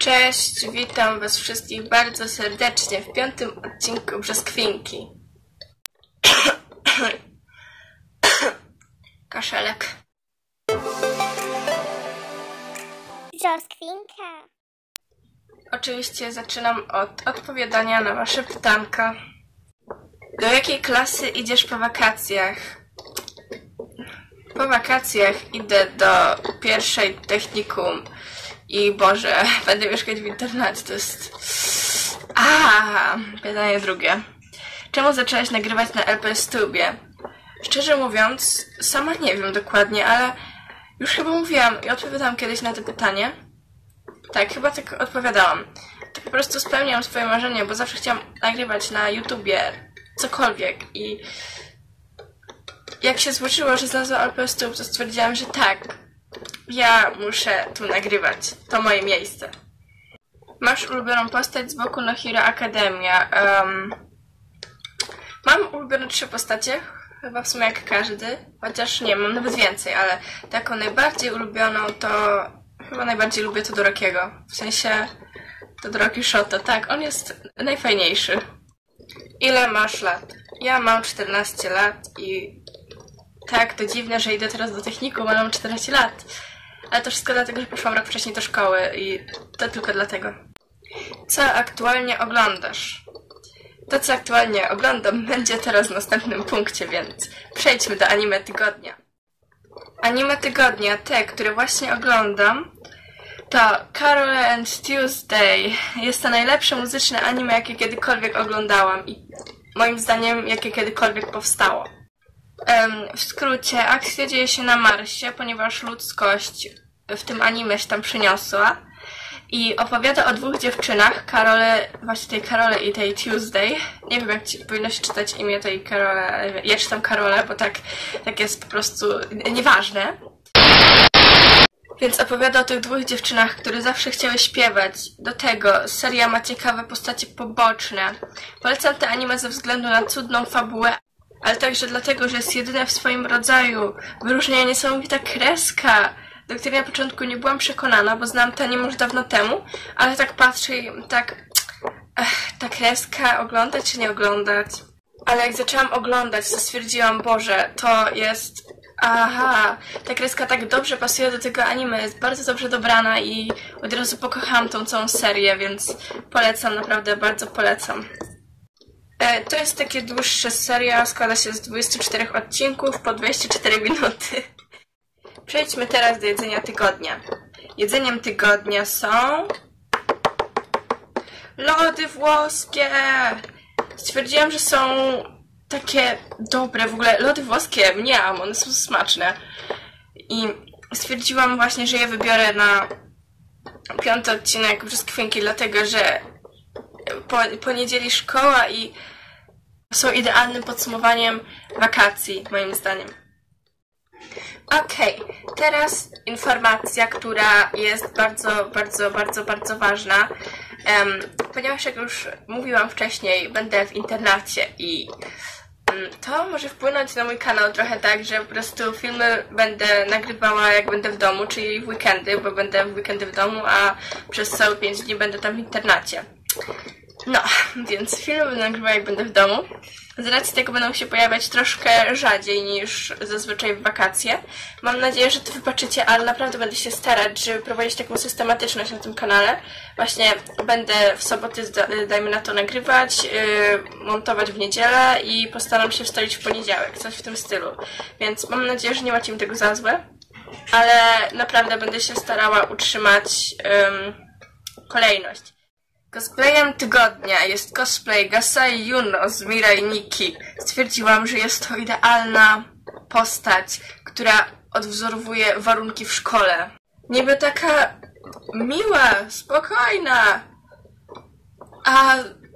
Cześć, witam was wszystkich bardzo serdecznie w 5. odcinku Brzoskwinki. Kaszelek. Brzoskwinka. Oczywiście zaczynam od odpowiadania na wasze pytanka. Do jakiej klasy idziesz po wakacjach? Po wakacjach idę do pierwszej technikum i Boże, będę mieszkać w internacie, to jest... Pytanie drugie. Czemu zaczęłaś nagrywać na LPStubie? Szczerze mówiąc, sama nie wiem dokładnie, ale już chyba mówiłam i odpowiadałam kiedyś na to pytanie. Tak, chyba tak odpowiadałam. To po prostu spełniam swoje marzenie, bo zawsze chciałam nagrywać na YouTubie cokolwiek i jak się złożyło, że znalazłam LPStube, to stwierdziłam, że tak, ja muszę tu nagrywać. To moje miejsce. Masz ulubioną postać z boku No Hero Academia? Mam ulubione 3 postacie, chyba w sumie jak każdy, chociaż nie, mam nawet więcej, ale taką najbardziej ulubioną to chyba najbardziej lubię Todorokiego. W sensie Todoroki Shoto, tak, on jest najfajniejszy. Ile masz lat? Ja mam 14 lat i tak, to dziwne, że idę teraz do technikum, ale mam 14 lat. Ale to wszystko dlatego, że poszłam rok wcześniej do szkoły i to tylko dlatego. Co aktualnie oglądasz? To, co aktualnie oglądam, będzie teraz w następnym punkcie, więc przejdźmy do anime tygodnia. Anime tygodnia, te, które właśnie oglądam, to Carol and Tuesday. Jest to najlepsze muzyczne anime, jakie kiedykolwiek oglądałam i moim zdaniem, jakie kiedykolwiek powstało. W skrócie, akcja dzieje się na Marsie, ponieważ ludzkość w tym anime się tam przyniosła i opowiada o 2 dziewczynach, właśnie tej Karole i tej Tuesday. Nie wiem, jak powinno się czytać imię tej Karole. Ja czytam Karole, bo tak jest po prostu nieważne. Więc opowiada o tych 2 dziewczynach, które zawsze chciały śpiewać. Do tego seria ma ciekawe postacie poboczne. Polecam te anime ze względu na cudną fabułę, ale także dlatego, że jest jedyne w swoim rodzaju. Wyróżnia niesamowita kreska, do której na początku nie byłam przekonana, bo znam to anime już dawno temu, ale tak patrzę i tak... ta kreska, oglądać czy nie oglądać? Ale jak zaczęłam oglądać, to stwierdziłam, Boże, to jest... ta kreska tak dobrze pasuje do tego anime, jest bardzo dobrze dobrana i od razu pokochałam tą całą serię, więc polecam, naprawdę bardzo polecam. To jest takie dłuższe seria, składa się z 24 odcinków po 24 minuty. Przejdźmy teraz do jedzenia tygodnia. Jedzeniem tygodnia są... lody włoskie! Stwierdziłam, że są takie dobre, w ogóle lody włoskie, mniam, one są smaczne. I stwierdziłam właśnie, że je wybiorę na 5. odcinek Brzoskwinki, dlatego że po niedzieli szkoła i są idealnym podsumowaniem wakacji, moim zdaniem. Okej, teraz informacja, która jest bardzo ważna, ponieważ jak już mówiłam wcześniej, będę w internacie i to może wpłynąć na mój kanał trochę tak, że po prostu filmy będę nagrywała jak będę w domu, czyli w weekendy, bo będę w weekendy w domu, a przez całe 5 dni będę tam w internacie. No, więc filmy będę nagrywała jak będę w domu. Z racji tego będą się pojawiać troszkę rzadziej niż zazwyczaj w wakacje. Mam nadzieję, że to wybaczycie, ale naprawdę będę się starać, żeby prowadzić taką systematyczność na tym kanale. Właśnie będę w soboty, dajmy na to, nagrywać, montować w niedzielę i postaram się wstawić w poniedziałek, coś w tym stylu. Więc mam nadzieję, że nie macie mi tego za złe, ale naprawdę będę się starała utrzymać kolejność. Cosplayem tygodnia jest cosplay Gasai Yuno z Mirai Nikki. Stwierdziłam, że jest to idealna postać, która odwzorowuje warunki w szkole. Niby taka miła, spokojna, a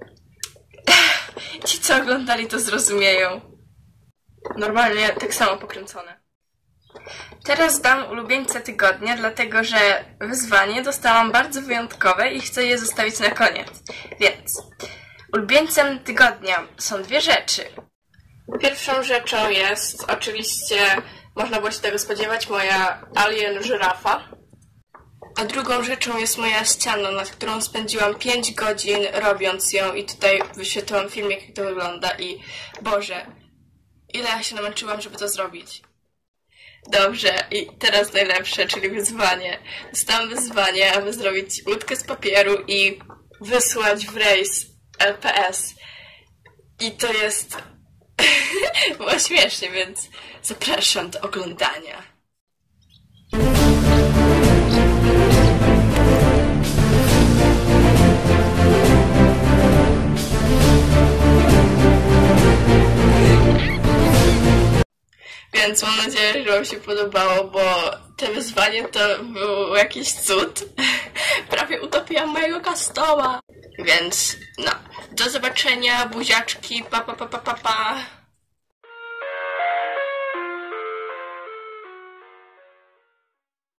ci, co oglądali, to zrozumieją. Normalnie tak samo pokręcone. Teraz dam ulubieńca tygodnia, dlatego że wyzwanie dostałam bardzo wyjątkowe i chcę je zostawić na koniec. Więc ulubieńcem tygodnia są 2 rzeczy. Pierwszą rzeczą jest oczywiście, można było się tego spodziewać, moja alien żyrafa. A drugą rzeczą jest moja ściana, nad którą spędziłam 5 godzin robiąc ją i tutaj wyświetliłam filmik, jak to wygląda i Boże, ile ja się namęczyłam, żeby to zrobić. Dobrze, i teraz najlepsze, czyli wyzwanie. Dostałam wyzwanie, aby zrobić łódkę z papieru i wysłać w rejs LPS. I to jest... było śmiesznie, więc zapraszam do oglądania. Więc mam nadzieję, że wam się podobało, bo to wyzwanie to był jakiś cud. Prawie utopiłam mojego kastoła. Więc no, do zobaczenia, buziaczki, pa pa pa pa pa pa.